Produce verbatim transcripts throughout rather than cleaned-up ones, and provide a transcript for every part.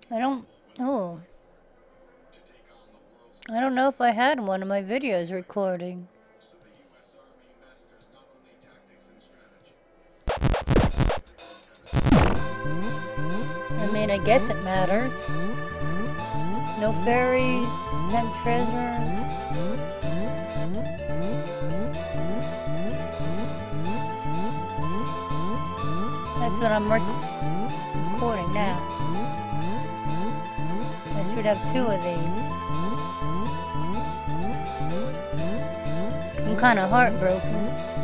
I don't... Oh. I don't know if I had one of my videos recording. I mean, I guess it matters. No fairies, ten treasures. That's what I'm rec recording now. I should have two of these. I'm kind of heartbroken.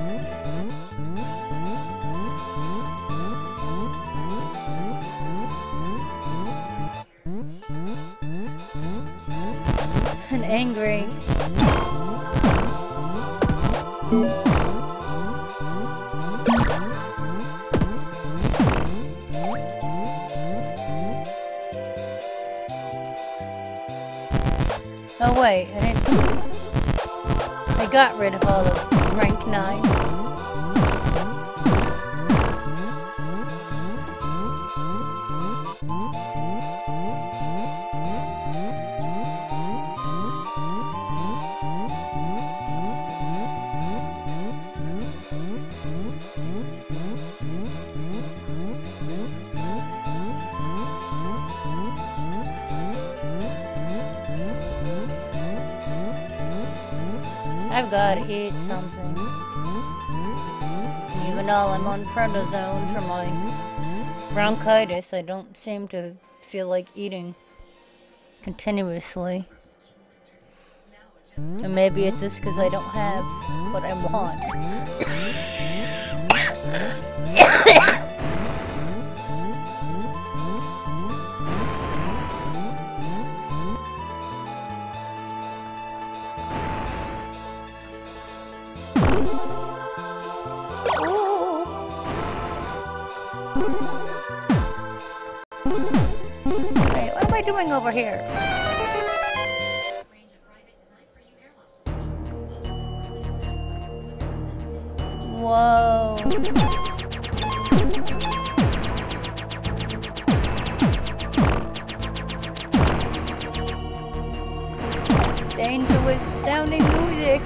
And angry. Oh wait, I didn't... I got rid of all the rank nine. I've got to eat something. Even though I'm on prednisone for my bronchitis, I don't seem to feel like eating continuously. And maybe it's just because I don't have what I want. Wait, what am I doing over here? Whoa. Dangerous sounding music.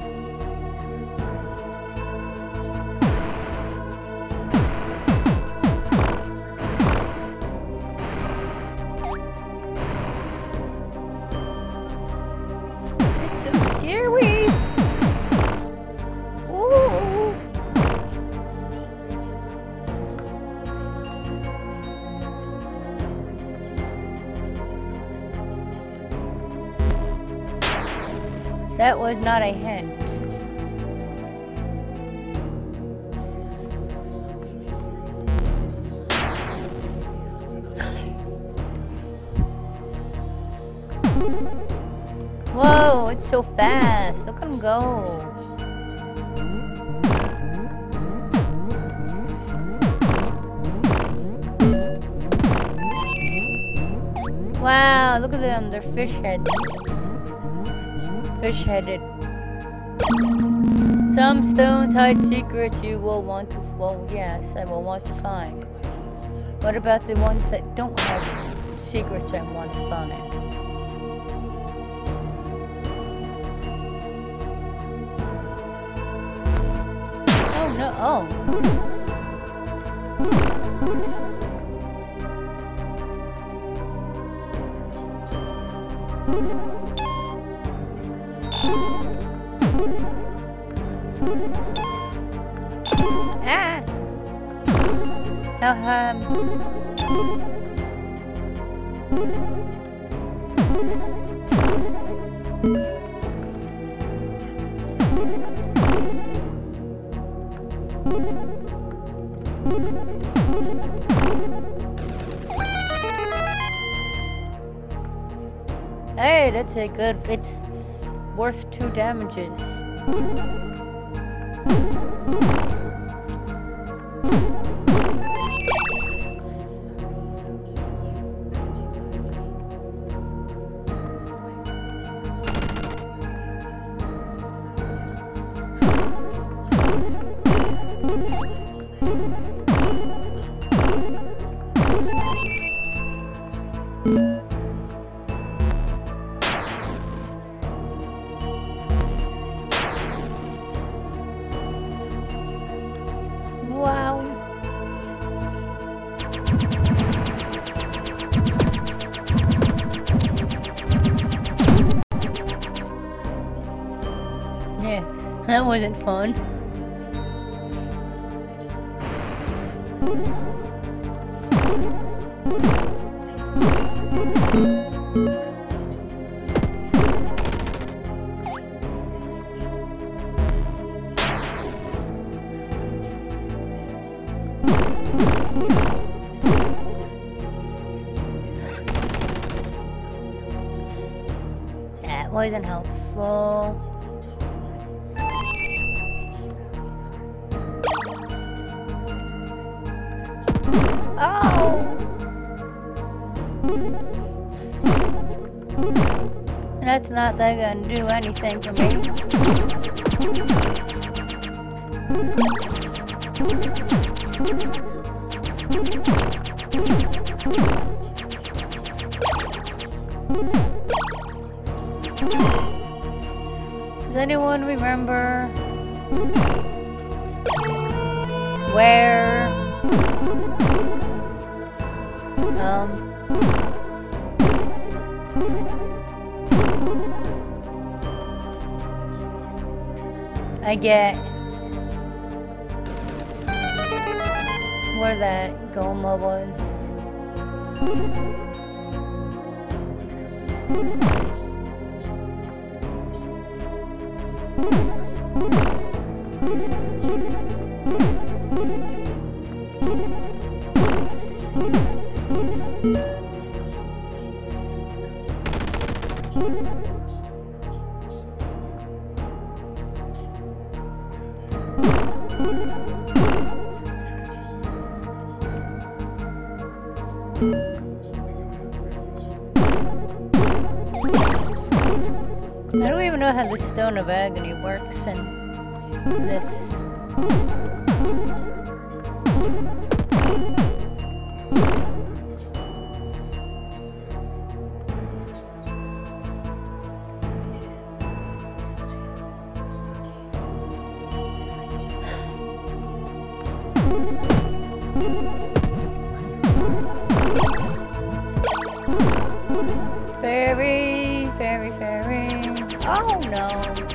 It's so scary. Ooh. That was not a hint. Whoa, it's so fast. Look at him go. Wow, look at them. They're fish heads. Fish-headed. Some stones hide secrets you will want to... Well, yes, I will want to find. What about the ones that don't have secrets I want to find? Oh, no. Oh. Ah! Um. Hey, that's a good... It's worth two damages. Wow. Yeah, that wasn't fun. That wasn't helpful. Oh! That's not that gonna do anything for me. Does anyone remember where um I get where that Goma was? I don't even know how the Stone of Agony works in this. Fairy, fairy, fairy. Oh no.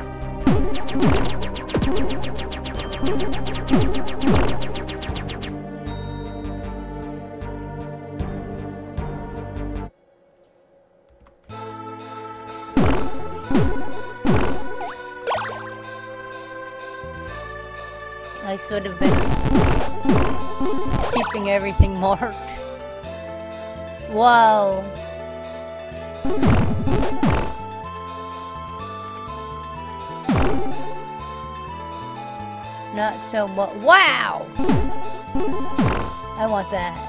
I should have been keeping everything marked. Wow. Not so much. Wow! I want that.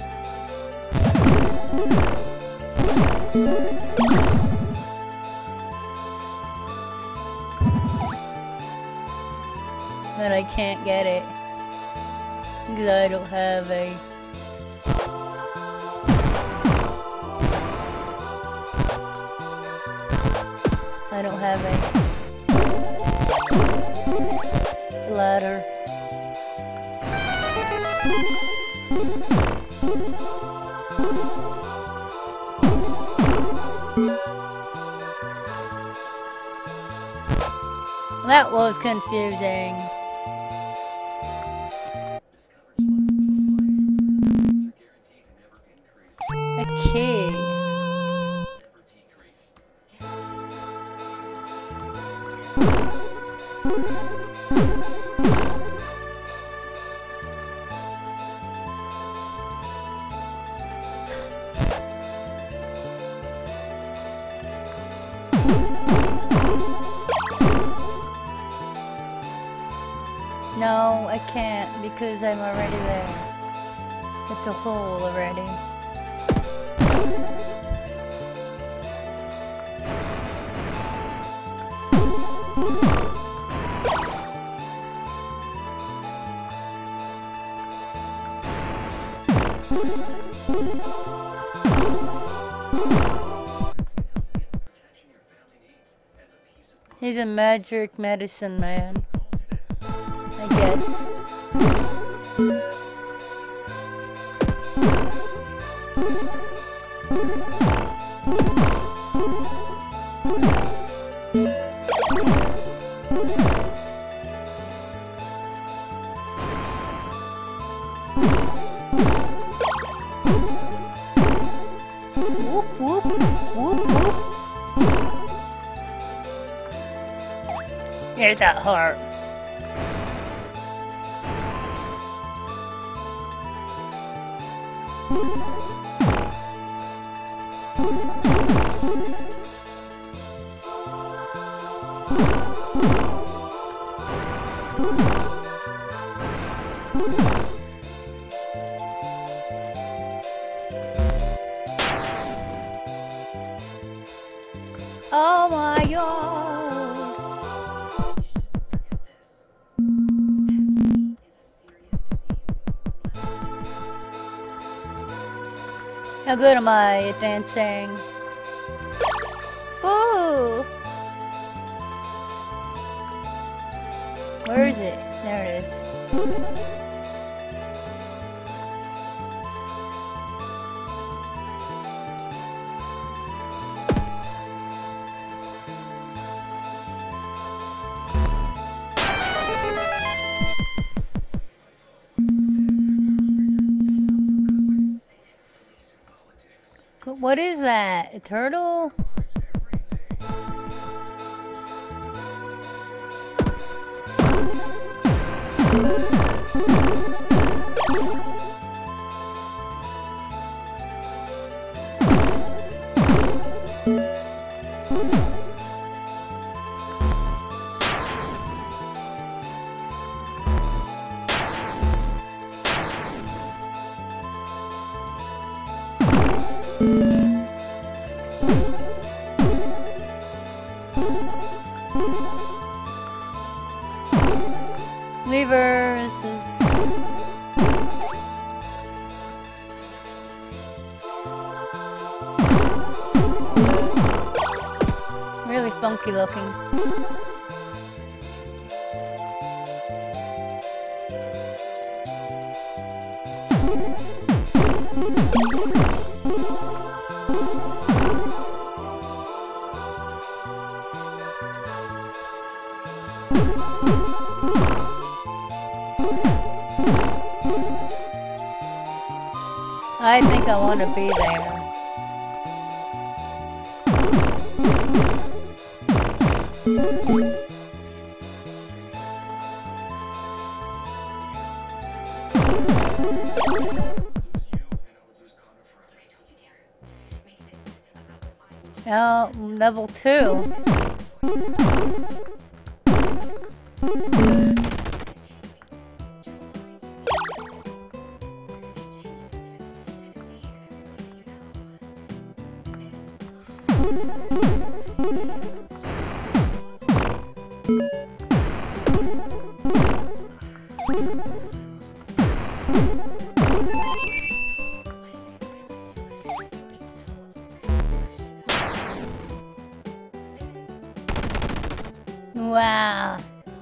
But I can't get it because I don't have a I don't have a ladder. That was confusing. A key. No, I can't because I'm already there. It's a hole already. He's a magic medicine man, I guess. Whoop, whoop, whoop, whoop. Here's that heart. Oh my god. How good am I at dancing? Ooh! Where is it? There it is. But what is that? A turtle? Levers is really funky looking. I think I want to be there. Now, level two. Wow.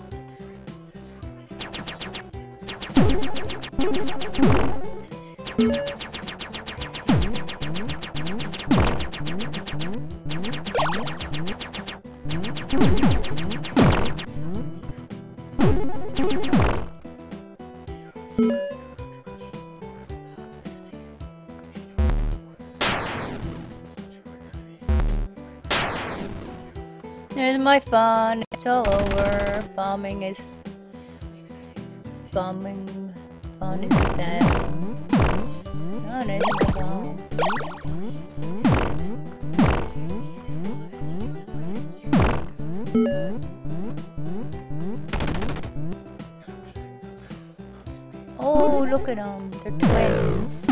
There's my fun. It's all over. Bombing is bombing. Fun is dead. Fun is gone. Oh, look at them. They're twins.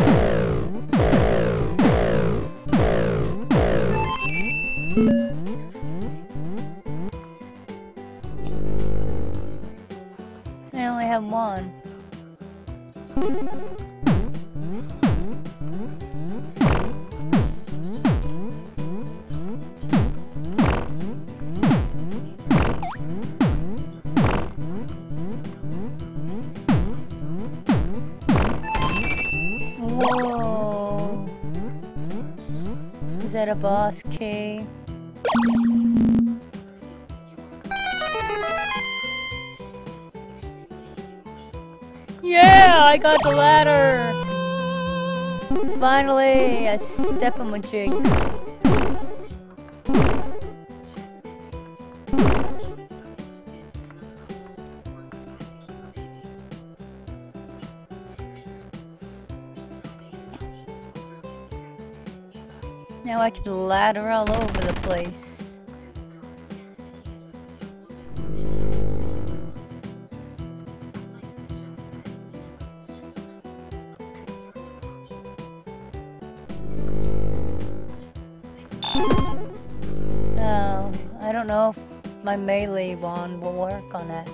I only have one. Is that a boss key? Yeah, I got the ladder! Finally, a step-a-majig. Now I can ladder all over the place. Oh, I don't know if my melee wand will work on that.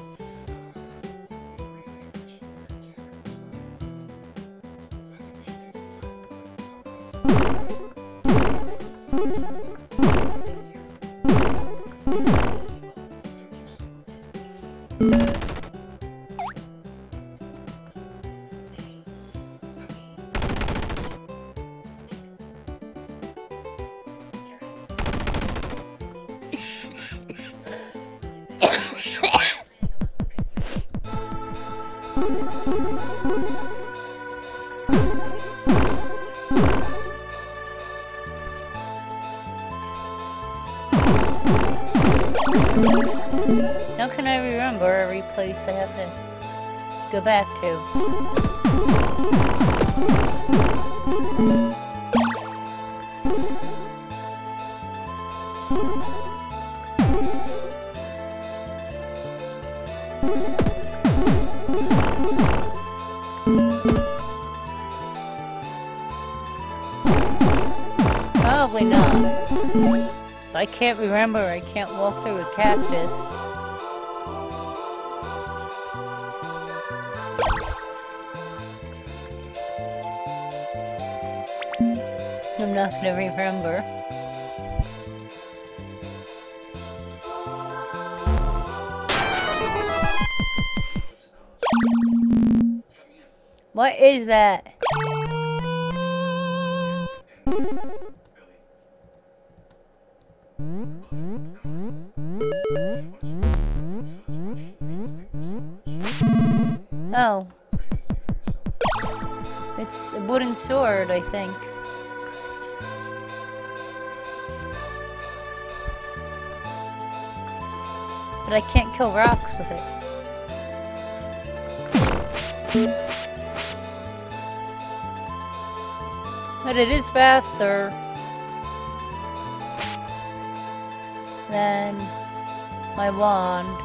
How can I remember every place I have to go back to? Probably not. If I can't remember, I can't walk through a cactus. I'm not gonna remember. What is that? Oh. It's a wooden sword, I think. But I can't kill rocks with it. But it is faster than my wand.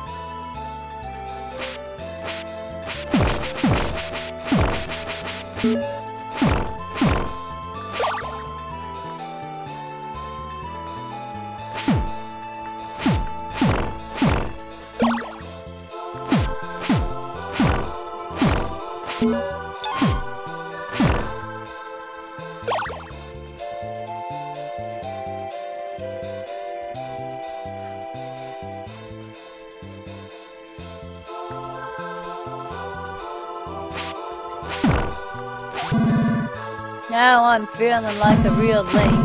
Now I'm feeling like a real Link.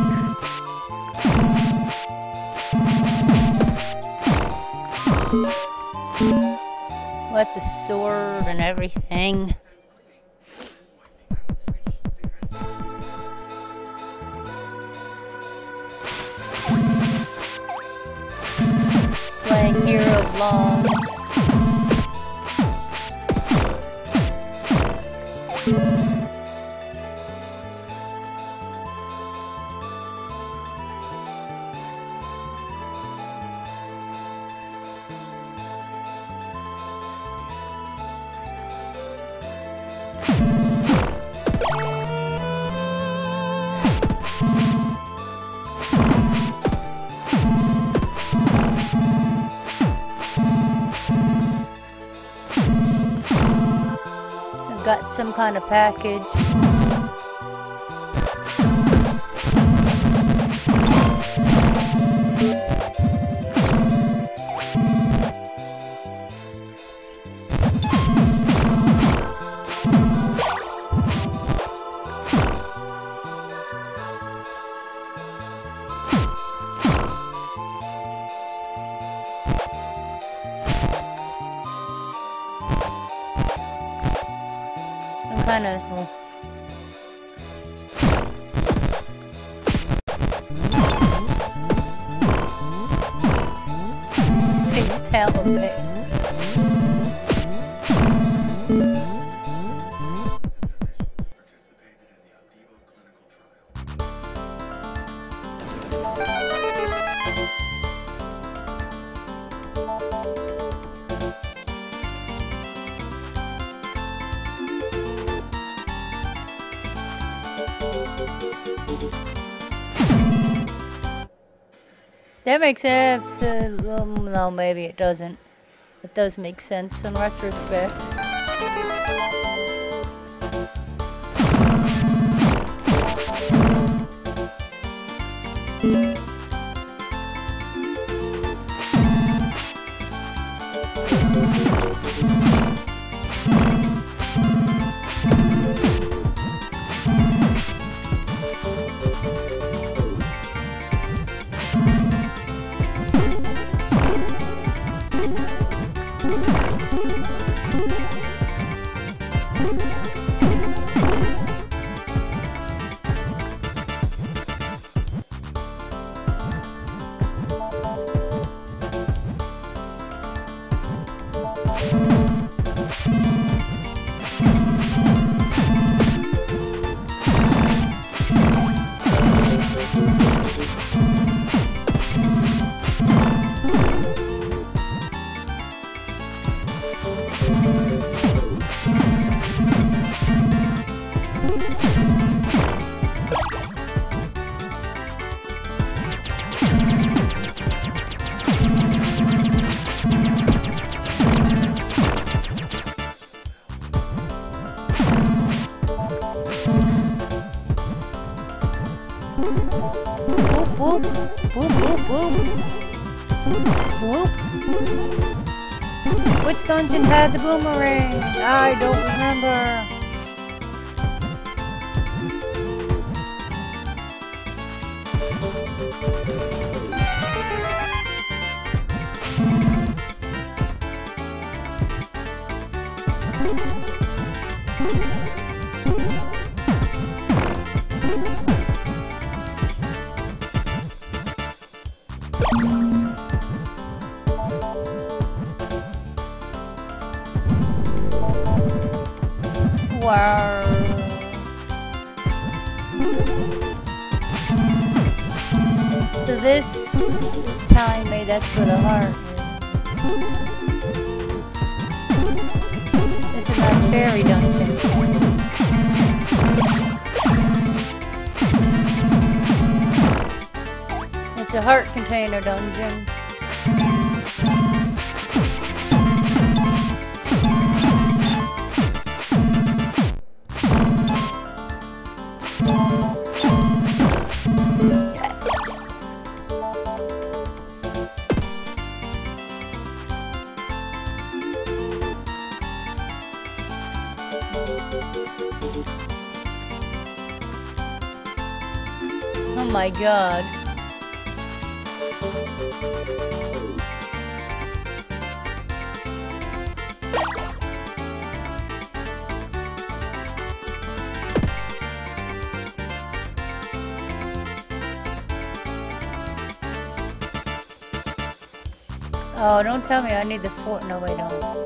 With the sword and everything. Playing Hero of Longs. Got some kind of package. kind of... Well, spaced out a bit. That makes sense. Uh, um, no, maybe it doesn't. It does make sense in retrospect. Whoop, whoop, whoop, whoop. Whoop. Which dungeon had the boomerang? I don't remember. Wow. So this is telling me that's where the heart is. This is not fairy dungeon. It's a heart container dungeon. Oh my god. Oh, don't tell me I need the fort. No, I don't.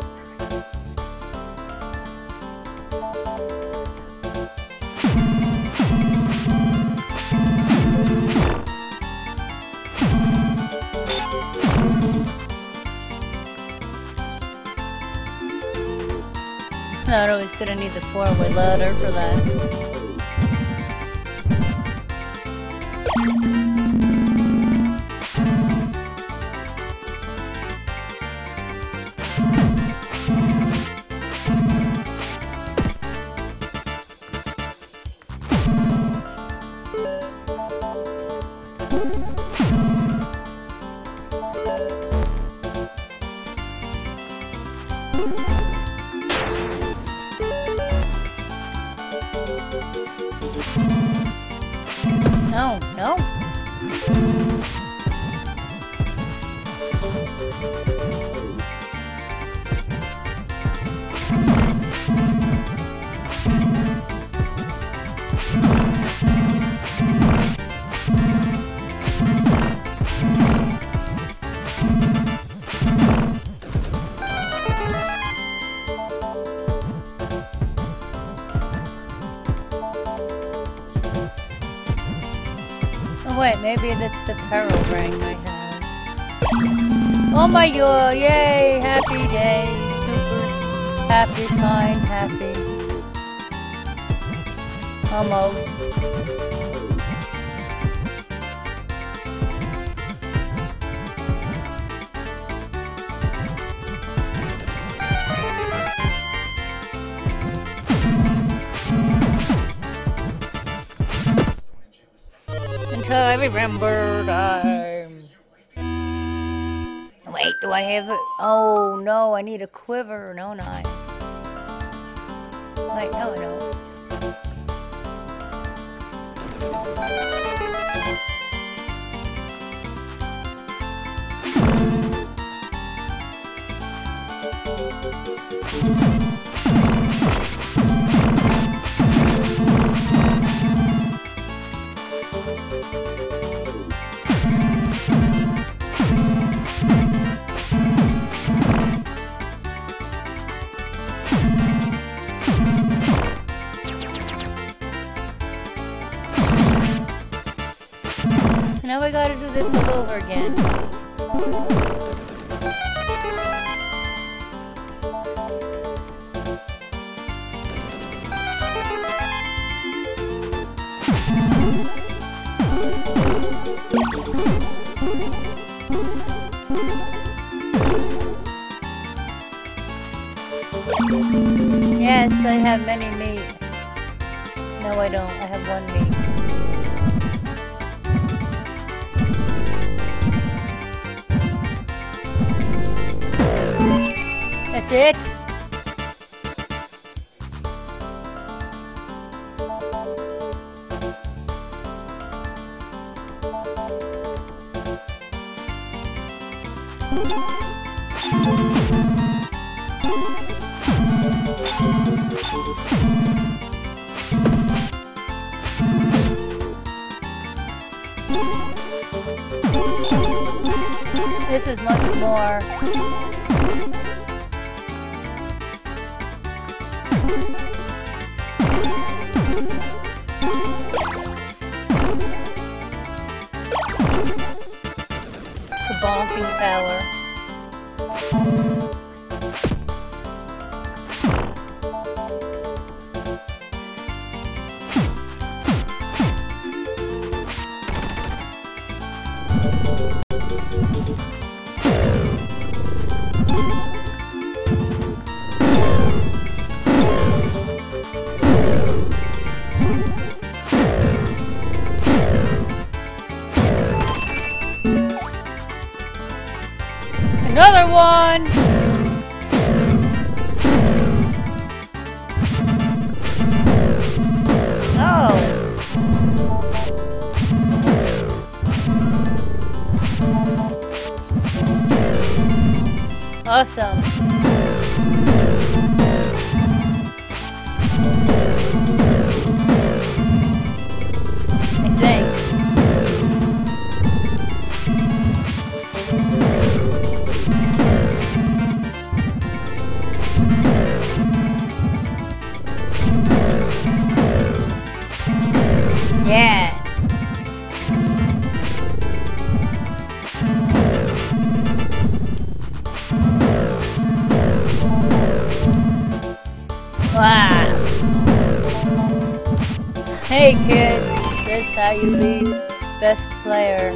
Not always gonna need the four-way ladder for that. No, no. Oh wait, maybe that's the peril ring I have. Oh my god, yay, happy day, super happy, fine, happy. Almost. Until I remember time. Wait, do I have it? Oh no, I need a quiver, don't I? Wait, no, I don't. Now I gotta do this all over again. Yes, I have many meat. No, I don't. I have one meat. That's it? This is much more. The bonking power. Another one! Oh! Awesome. I think. Yeah. Wow. Hey kids, that's how you be best player.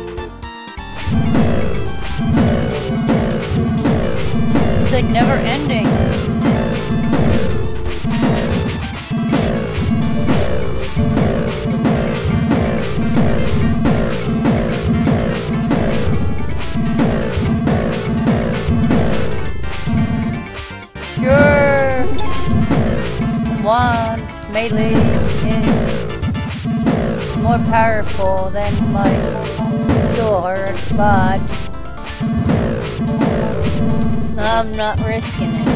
It's like never ending. Sure, one melee is more powerful than my sword, but I'm not risking it.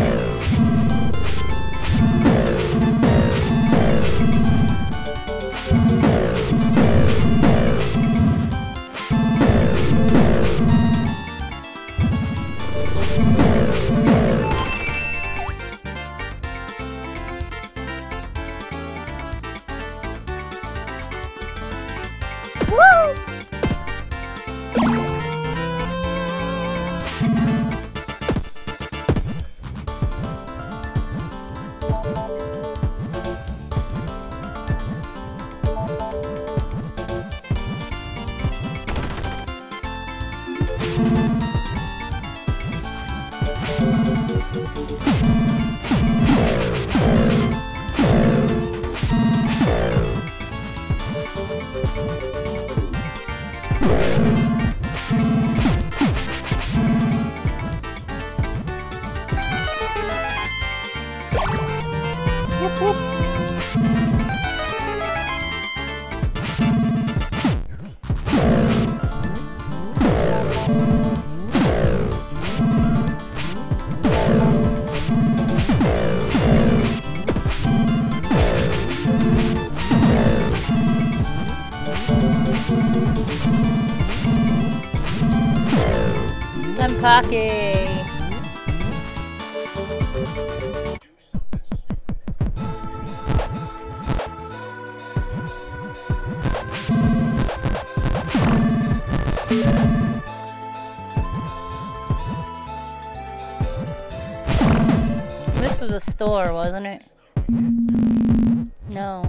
Woo! I'm cocky. This was a store, wasn't it? No.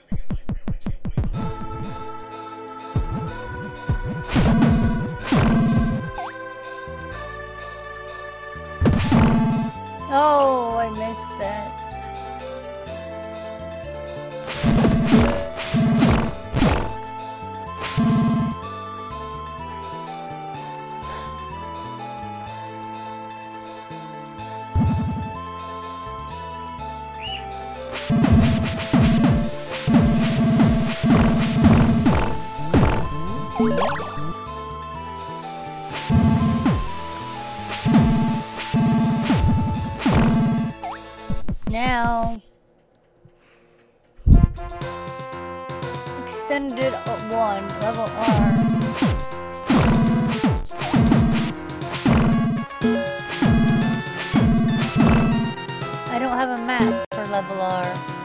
Oh, I missed that. Now, extended one, level R. I don't have a map for level R.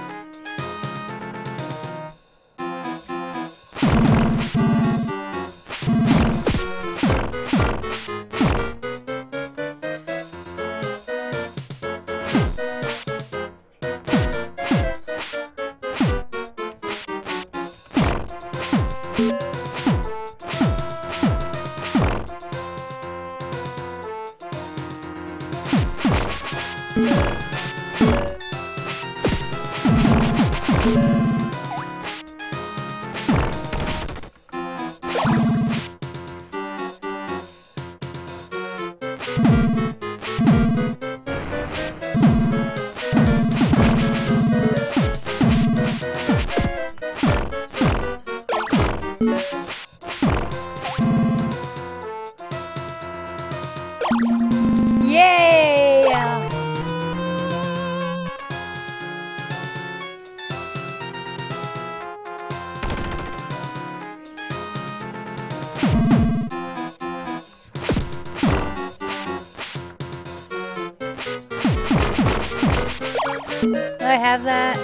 Do I have that?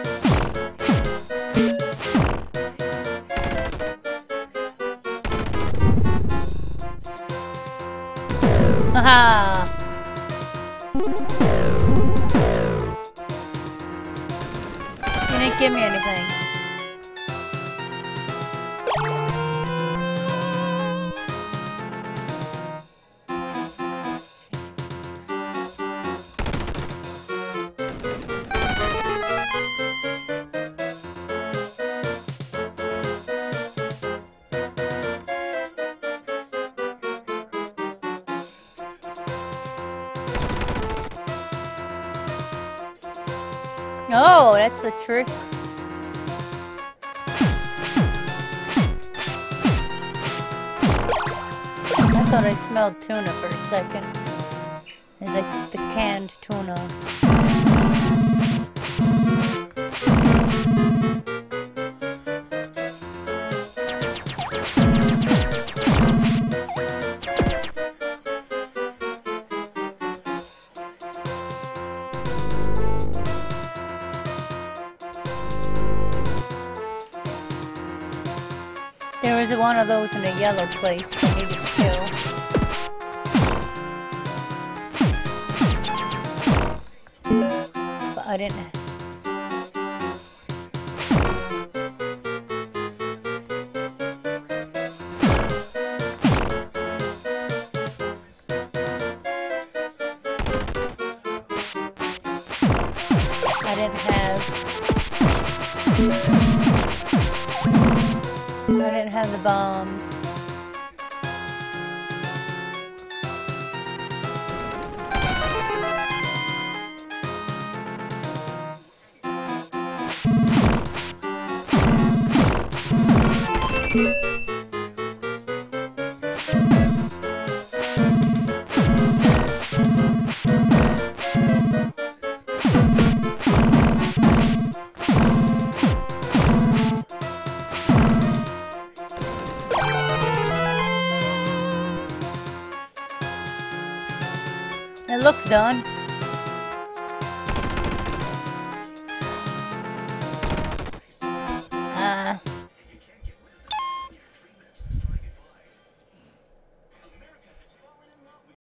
Haha! You didn't give me anything. Oh, that's a trick. I thought I smelled tuna for a second. It's like the canned tuna. There was one of those in a yellow place for me to kill. But I didn't. didn't have... I didn't have the bombs. It looks done.